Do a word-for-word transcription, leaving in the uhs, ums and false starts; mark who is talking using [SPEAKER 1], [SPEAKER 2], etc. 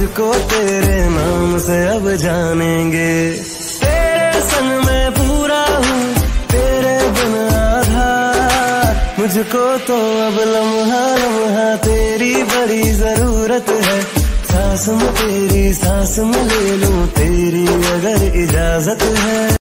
[SPEAKER 1] मुझको तेरे नाम से अब जानेंगे। तेरे संग मैं पूरा हूँ, तेरे बिन आधा, मुझको तो अब लम्हा लम्हा तेरी बड़ी जरूरत है। सांस में तेरी सांस में ले लूं तेरी अगर इजाजत है।